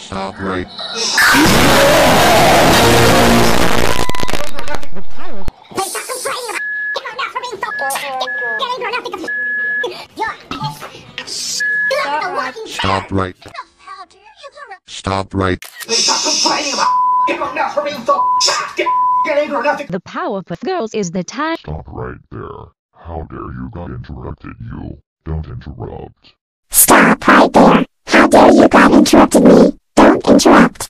Stop right. Stop right. Stop right. Stop complaining about enough for being so getting grown up. The Powerpuff Girls is the time. Stop right there. How dare you got interrupted, you. Don't interrupt. Stop right there. How dare you got interrupted me. Don't interrupt.